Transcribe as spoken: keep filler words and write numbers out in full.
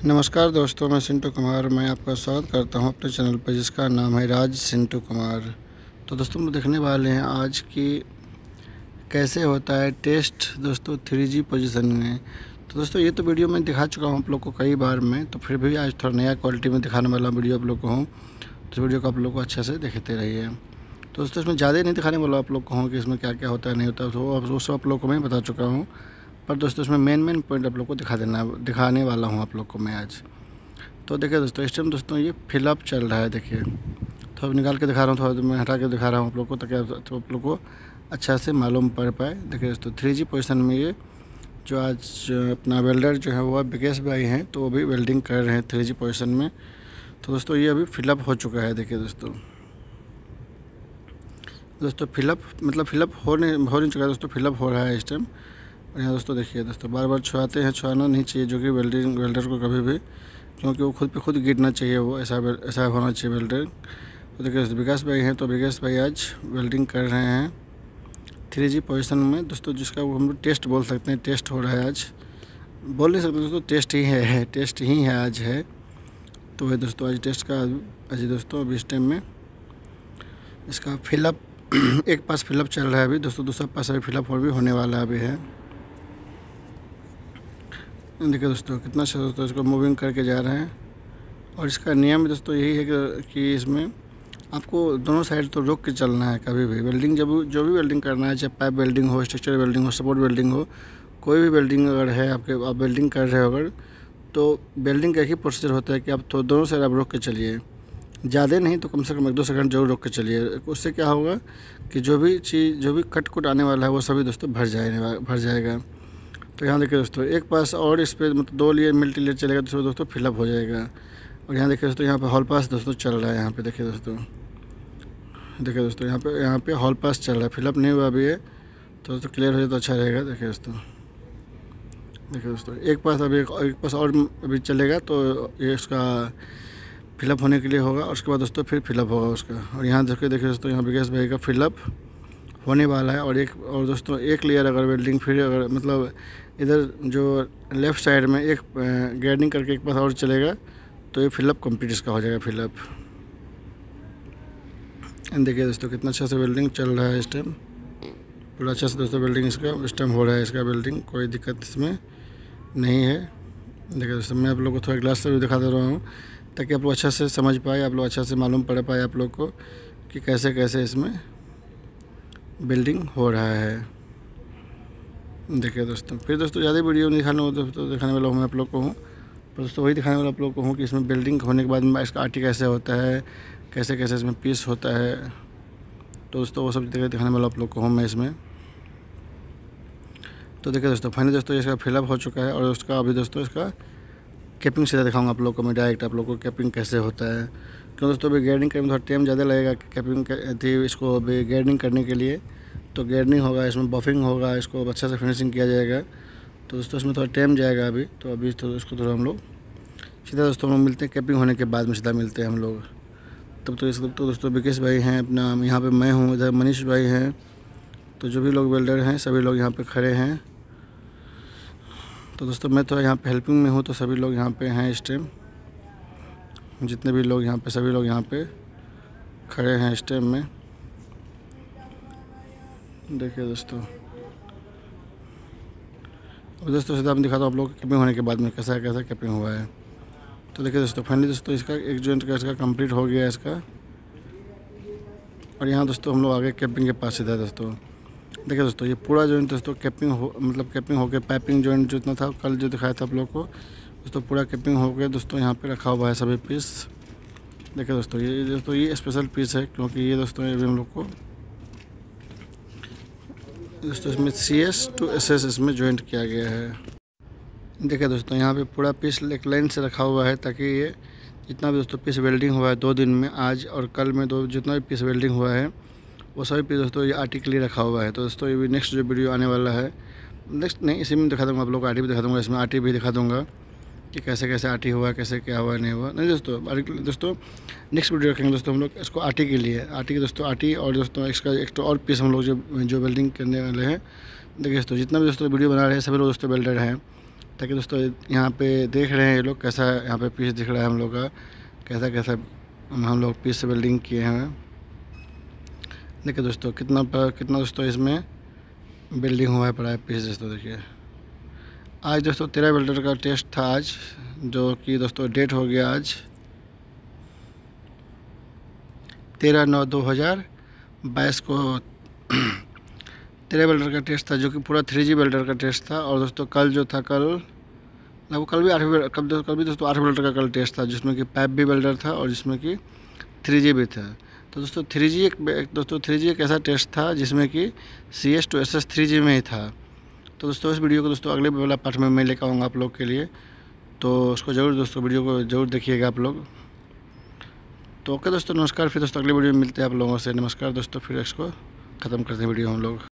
नमस्कार दोस्तों, मैं सिंटू कुमार। मैं आपका स्वागत करता हूं अपने चैनल पर जिसका नाम है राज सिंटू कुमार। तो दोस्तों हम देखने वाले हैं आज की कैसे होता है टेस्ट दोस्तों थ्री जी पोजीशन में। तो दोस्तों ये तो वीडियो मैं दिखा चुका हूं आप लोग को कई बार में, तो फिर भी आज थोड़ा नया क्वालिटी में दिखाने वाला वीडियो आप लोग को हूँ। तो वीडियो को आप लोग को अच्छे से देखते रहिए। तो दोस्तों इसमें ज़्यादा नहीं दिखाने वाला आप लोग को हूँ कि इसमें क्या क्या होता है नहीं होता, तो वो सब आप लोग को मैं बता चुका हूँ। पर दोस्तों इसमें मेन मेन पॉइंट आप लोग को दिखा देना दिखाने वाला हूँ आप लोग को मैं आज। तो देखिए दोस्तों इस टाइम दोस्तों ये फिलअप चल रहा है। देखिए तो अब निकाल के दिखा रहा हूँ, थोड़ा मैं हटा के दिखा रहा हूँ आप लोग को ताकि तो आप लोग को अच्छा से मालूम पड़ पाए। देखिए दोस्तों थ्री जी पोजीशन में ये जो आज अपना वेल्डर जो है वो विकेश भाई हैं, तो वो भी वेल्डिंग कर रहे हैं थ्री जी पोजीशन में। तो दोस्तों ये अभी फिलअप हो चुका है। देखिए दोस्तों दोस्तों फिलअप मतलब फिलअप होने हो नहीं चुका है दोस्तों, फिलअप हो रहा है इस टाइम। और यहाँ दोस्तों देखिए दोस्तों बार बार छुआते हैं, छुआना नहीं चाहिए जो कि वेल्डिंग वेल्डर को कभी भी, क्योंकि वो खुद पे खुद गिरना चाहिए, वो ऐसा ऐसा होना चाहिए वेल्डर। तो देखिए विकास भाई हैं, तो विकास भाई आज वेल्डिंग कर रहे हैं थ्री जी पोजीशन में दोस्तों, जिसका वो हम लोग टेस्ट बोल सकते हैं। टेस्ट हो रहा है आज, बोल नहीं सकते दोस्तों, टेस्ट ही है टेस्ट ही है आज है। तो है दोस्तों आज टेस्ट का आज दोस्तों अभी इस टाइम में इसका फिलअप एक पास फिलअप चल रहा है अभी दोस्तों, दूसरा पास अभी फिलअप और भी होने वाला अभी है। देखिए दोस्तों कितना अच्छा दोस्तों इसको मूविंग करके जा रहे हैं। और इसका नियम दोस्तों यही है कि इसमें आपको दोनों साइड तो रोक के चलना है। कभी भी वेल्डिंग जब जो भी वेल्डिंग करना है, चाहे पाइप वेल्डिंग हो, स्ट्रक्चर वेल्डिंग हो, सपोर्ट वेल्डिंग हो, कोई भी वेल्डिंग अगर है आपके आप वेल्डिंग कर रहे हो अगर, तो वेल्डिंग का एक ही प्रोसीजर होता है कि आप तो दोनों साइड आप रोक के चलिए। ज़्यादा नहीं तो कम से कम एक दो सेकंड जरूर रोक के चलिए। उससे क्या होगा कि जो भी चीज़ जो भी कट कुट आने वाला है वो सभी दोस्तों भर जाएगा भर जाएगा तो यहाँ देखिए दोस्तों एक पास और इस पर मतलब दो लेयर मल्टी लेयर चलेगा तो दोस्तों फिलअप हो जाएगा। और यहाँ देखिए दोस्तों यहाँ पे हॉल पास दोस्तों चल रहा है। यहाँ पे देखिए दोस्तों देखिए दोस्तों यहाँ पे यहाँ पे हॉल पास चल रहा है, फिलअप नहीं हुआ अभी है, तो दोस्तों क्लियर हो जाए तो अच्छा रहेगा। देखिए दोस्तों देखिए दोस्तों एक पास अभी एक, एक पास और अभी चलेगा तो ये उसका फिलअप होने के लिए होगा, और उसके बाद दोस्तों फिर फिलअप होगा उसका। और यहाँ देखिए देखिए दोस्तों यहाँ विकास भाई का फिलअप होने वाला है। और एक और दोस्तों एक लेयर अगर वेल्डिंग फिर अगर मतलब इधर जो लेफ़्ट साइड में एक ग्रेडिंग करके एक पास और चलेगा तो ये फिलअप कंप्लीट इसका हो जाएगा फिलअप। देखिए दोस्तों कितना अच्छा से वेल्डिंग चल रहा है इस टाइम, पूरा अच्छा से दोस्तों वेल्डिंग इसका इस टाइम हो रहा है। इसका वेल्डिंग कोई दिक्कत इसमें नहीं है। देखिए दोस्तों मैं आप लोग को थोड़ा ग्लास से भी दिखा दे रहा हूँ ताकि आप लोग अच्छा से समझ पाए, आप लोग अच्छा से मालूम पड़ पाए आप लोग को कि कैसे कैसे इसमें बिल्डिंग हो रहा है। देखिए दोस्तों फिर दोस्तों ज़्यादा वीडियो नहीं दिखाने वाला तो दिखाने वाला हूँ मैं आप लोग को हूँ, पर दोस्तों वही दिखाने वाला आप लोग को हूँ कि इसमें बिल्डिंग होने के बाद में इसका आर्टी कैसे होता है, कैसे कैसे इसमें पीस होता है। तो दोस्तों वो सब जगह दिखाने वाला आप लोग को हूँ मैं इसमें। तो देखिए दोस्तों फाइनली दोस्तों इसका फिलअप हो चुका है। और उसका अभी दोस्तों इसका कैपिंग सीधा दिखाऊंगा आप लोग को मैं डायरेक्ट आप लोग को कैपिंग कैसे होता है, क्योंकि दोस्तों अभी गार्डनिंग करने में थोड़ा टाइम ज़्यादा लगेगा कैपिंग थी इसको अभी गार्डनिंग करने के लिए। तो गार्डनिंग होगा, इसमें बफिंग होगा, इसको अच्छा से फिनिशिंग किया जाएगा। तो दोस्तों इसमें थोड़ा टाइम जाएगा अभी, तो अभी तो इसको थोड़ा हम लोग सीधा दोस्तों हम लोग मिलते हैं कैपिंग होने के बाद में, सीधा मिलते हैं हम लोग। तब तो इस तब तो दोस्तों विकेश भाई हैं अपना, यहाँ पे मैं हूँ, इधर मनीष भाई हैं, तो जो भी लोग वेल्डर हैं सभी लोग यहाँ पे खड़े हैं। तो दोस्तों मैं तो यहाँ पे हेल्पिंग में हूँ, तो सभी लोग यहाँ पे हैं इस टाइम, जितने भी लोग यहाँ पे सभी लोग यहाँ पे खड़े हैं इस टाइम में। देखिए दोस्तों अब दोस्तों सीधा मैं दिखाता हूँ आप लोग कैपिंग होने के बाद में कैसा कैसा कैपिंग हुआ है। तो देखिए दोस्तों फाइनली दोस्तों इसका एक जॉइंट का इसका कंप्लीट हो गया है इसका। और यहाँ दोस्तों हम लोग आगे कैपिंग के पास सीधा दोस्तों देखिए दोस्तों ये पूरा जॉइंट दोस्तों कैपिंग हो मतलब कैपिंग हो गया, पाइपिंग जॉइंट जितना था कल जो दिखाया था आप लोग को दोस्तों पूरा कैपिंग हो गया दोस्तों। यहाँ पे रखा हुआ है सभी पीस। देखिए दोस्तों ये दोस्तों ये स्पेशल पीस है, क्योंकि ये दोस्तों ये भी हम लोग को दोस्तों इसमें C S to S S इसमें जॉइंट किया गया है। देखिए दोस्तों यहाँ पे पूरा पीस एक लाइन से रखा हुआ है ताकि ये जितना भी दोस्तों पीस वेल्डिंग हुआ है दो दिन में, आज और कल में दो जितना भी पीस वेल्डिंग हुआ है वो सभी पीस दोस्तों ये आर्टी के लिए रखा हुआ है। तो दोस्तों ये भी नेक्स्ट जो वीडियो आने वाला है, नेक्स्ट नहीं इसी में दिखा दूँगा आप लोग को, आर्टी भी दिखा दूँगा, इसमें आर्टी भी दिखा दूँगा कि कैसे कैसे आर्टी हुआ, कैसे क्या हुआ नहीं हुआ। नहीं दोस्तों दोस्तों नेक्स्ट वीडियो रखेंगे दोस्तों हम लोग इसको आर्टी के लिए, आर्टी के दोस्तों आर्टी और दोस्तों इसका एक तो और पीस हम लोग जो जो वेल्डिंग करने वाले हैं। देखिए दोस्तों जितना भी दोस्तों वीडियो बना रहे हैं सभी लोग दोस्तों वेल्डर हैं, ताकि दोस्तों यहाँ पे देख रहे हैं ये लोग कैसा यहाँ पे पीस दिख रहा है हम लोग का, कैसा कैसा हम लोग पीस से वेल्डिंग किए हैं। देखिए दोस्तों कितना पर कितना दोस्तों इसमें वेल्डिंग हुआ है पड़ा है पीस दोस्तों। देखिए आज दोस्तों तेरह वेल्डर का टेस्ट था आज, जो कि दोस्तों डेट हो गया आज तेरह नौ दो हज़ार बाईस को तेरह वेल्डर का टेस्ट था, जो कि पूरा थ्री जी वेल्डर का टेस्ट था। और दोस्तों कल जो था कल लगभग कल भी आठ कल कल भी दोस्तों आठ वेल्डर का कल टेस्ट था, जिसमें कि पाइप भी वेल्डर था और जिसमें कि थ्री जी भी था। तो दोस्तों थ्री जी एक दोस्तों थ्री जी एक ऐसा टेस्ट था जिसमें कि C S to S S three G में ही था। तो दोस्तों इस वीडियो को दोस्तों अगले वाला पार्ट में मैं लेकर आऊँगा आप लोग के लिए, तो उसको ज़रूर दोस्तों वीडियो को ज़रूर देखिएगा आप लोग। तो ओके दोस्तों, नमस्कार। फिर दोस्तों अगले वीडियो में मिलते हैं आप लोगों से। नमस्कार दोस्तों, फिर इसको ख़त्म करते हैं वीडियो हम लोग।